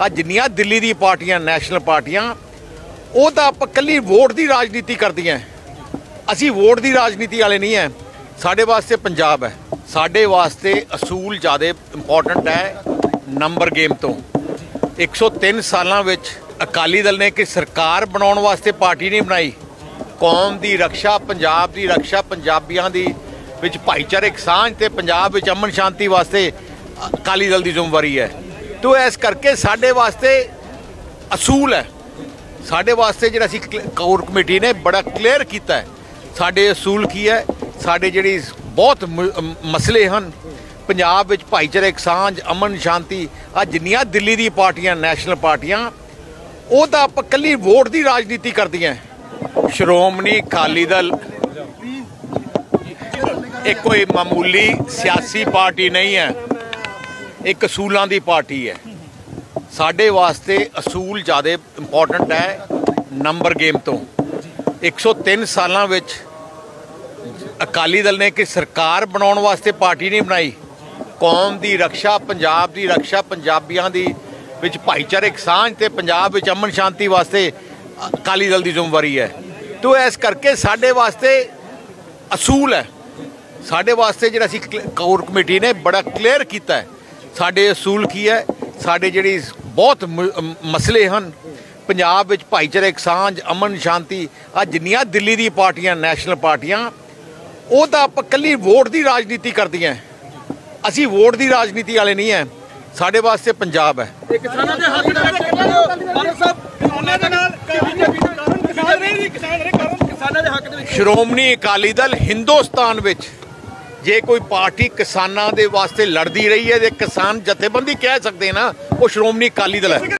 ਆ ਜਿੰਨੀਆਂ ਦਿੱਲੀ ਦੀ ਪਾਰਟੀਆਂ ਨੈਸ਼ਨਲ ਪਾਰਟੀਆਂ ਉਹ ਤਾਂ ਆਪਾਂ ਕੱਲੀ ਵੋਟ ਦੀ ਰਾਜਨੀਤੀ ਕਰਦੀਆਂ। ਅਸੀਂ ਵੋਟ ਦੀ ਰਾਜਨੀਤੀ ਵਾਲੇ ਨਹੀਂ ਹੈ। ਸਾਡੇ ਵਾਸਤੇ ਪੰਜਾਬ ਹੈ, ਸਾਡੇ ਵਾਸਤੇ ਅਸੂਲ ਜ਼ਿਆਦਾ ਇੰਪੋਰਟੈਂਟ ਹੈ ਨੰਬਰ ਗੇਮ ਤੋਂ। 103 ਸਾਲਾਂ ਵਿੱਚ ਅਕਾਲੀ ਦਲ ਨੇ ਕਿ ਸਰਕਾਰ ਬਣਾਉਣ ਵਾਸਤੇ ਪਾਰਟੀ ਨਹੀਂ ਬਣਾਈ। ਕੌਮ ਦੀ ਰਕਸ਼ਾ, ਪੰਜਾਬ ਦੀ ਰਕਸ਼ਾ, ਪੰਜਾਬੀਆਂ ਦੀ ਵਿੱਚ ਭਾਈਚਾਰਕ ਸਾਂਝ ਤੇ ਪੰਜਾਬ ਵਿੱਚ ਅਮਨ ਸ਼ਾਂਤੀ ਵਾਸਤੇ ਅਕਾਲੀ ਦਲ ਦੀ ਜ਼ਿੰਮੇਵਾਰੀ ਹੈ। ਤੋ ਇਸ ਕਰਕੇ ਸਾਡੇ ਵਾਸਤੇ ਅਸੂਲ ਹੈ। ਸਾਡੇ ਵਾਸਤੇ ਜਿਹੜਾ ਅਸੀਂ ਕੋਰ ਕਮੇਟੀ ਨੇ ਬੜਾ ਕਲੀਅਰ ਕੀਤਾ ਹੈ ਸਾਡੇ ਅਸੂਲ ਕੀ ਹੈ। ਸਾਡੇ ਜਿਹੜੀ ਬਹੁਤ ਮਸਲੇ ਹਨ ਪੰਜਾਬ ਵਿੱਚ ਭਾਈਚਾਰਕ ਸਾਂਝ, ਅਮਨ ਸ਼ਾਂਤੀ, ਆ ਜਿੰਨੀਆਂ ਦਿੱਲੀ ਦੀ ਪਾਰਟੀਆਂ ਨੈਸ਼ਨਲ ਪਾਰਟੀਆਂ ਉਹ ਤਾਂ ਆਪਾਂ ਕੱਲੀ ਵੋਟ ਦੀ ਰਾਜਨੀਤੀ ਕਰਦੀਆਂ। ਸ਼੍ਰੋਮਣੀ ਅਕਾਲੀ ਦਲ ਇਹ ਕੋਈ ਮਾਮੂਲੀ ਸਿਆਸੀ ਪਾਰਟੀ ਨਹੀਂ ਹੈ, ਇੱਕ ਅਸੂਲਾਂ ਦੀ ਪਾਰਟੀ ਹੈ। ਸਾਡੇ ਵਾਸਤੇ ਅਸੂਲ ਜ਼ਿਆਦਾ ਇੰਪੋਰਟੈਂਟ ਹੈ ਨੰਬਰ ਗੇਮ ਤੋਂ। 103 ਸਾਲਾਂ ਵਿੱਚ ਅਕਾਲੀ ਦਲ ਨੇ ਕਿ ਸਰਕਾਰ ਬਣਾਉਣ ਵਾਸਤੇ ਪਾਰਟੀ ਨਹੀਂ ਬਣਾਈ। ਕੌਮ ਦੀ ਰਕਸ਼ਾ, ਪੰਜਾਬ ਦੀ ਰਕਸ਼ਾ, ਪੰਜਾਬੀਆਂ ਦੀ ਵਿੱਚ ਭਾਈਚਾਰਕ ਸਾਂਝ ਤੇ ਪੰਜਾਬ ਵਿੱਚ ਅਮਨ ਸ਼ਾਂਤੀ ਵਾਸਤੇ ਅਕਾਲੀ ਦਲ ਦੀ ਜ਼ਿੰਮੇਵਾਰੀ ਹੈ। ਤੋ ਇਸ ਕਰਕੇ ਸਾਡੇ ਵਾਸਤੇ ਅਸੂਲ ਹੈ। ਸਾਡੇ ਵਾਸਤੇ ਜਿਹੜਾ ਅਸੀਂ ਕੋਰ ਕਮੇਟੀ ਨੇ ਬੜਾ ਕਲੀਅਰ ਕੀਤਾ ਹੈ ਸਾਡੇ ਅਸੂਲ ਕੀ ਹੈ। ਸਾਡੇ ਜਿਹੜੀ ਬਹੁਤ ਮਸਲੇ ਹਨ ਪੰਜਾਬ ਵਿੱਚ ਭਾਈਚਾਰਕ ਸਾਂਝ, ਅਮਨ ਸ਼ਾਂਤੀ, ਆ ਜਿੰਨੀਆਂ ਦਿੱਲੀ ਦੀ ਪਾਰਟੀਆਂ ਨੈਸ਼ਨਲ ਪਾਰਟੀਆਂ ਉਹ ਤਾਂ ਆਪਾਂ ਕੱਲੀ ਵੋਟ ਦੀ ਰਾਜਨੀਤੀ ਕਰਦੀਆਂ। ਅਸੀਂ ਵੋਟ ਦੀ ਰਾਜਨੀਤੀ ਵਾਲੇ ਨਹੀਂ ਹੈ। ਸਾਡੇ ਵਾਸਤੇ ਪੰਜਾਬ ਹੈ। ਕਿਸਾਨਾਂ ਦੇ ਹੱਕ ਦੇ ਵਿੱਚ ਕਿਸਾਨਾਂ ਦੇ ਨਾਲ ਕਿਸਾਨਾਂ ਦੇ ਹੱਕ ਦੇ ਵਿੱਚ ਸ਼੍ਰੋਮਣੀ ਅਕਾਲੀ ਦਲ ਹਿੰਦੁਸਤਾਨ ਵਿੱਚ ਜੇ ਕੋਈ ਪਾਰਟੀ ਕਿਸਾਨਾਂ ਦੇ ਵਾਸਤੇ ਲੜਦੀ ਰਹੀ ਹੈ ਤੇ ਕਿਸਾਨ ਜਥੇਬੰਦੀ ਕਹਿ ਸਕਦੇ ਨਾ, ਉਹ ਸ਼੍ਰੋਮਣੀ ਅਕਾਲੀ ਦਲ ਹੈ।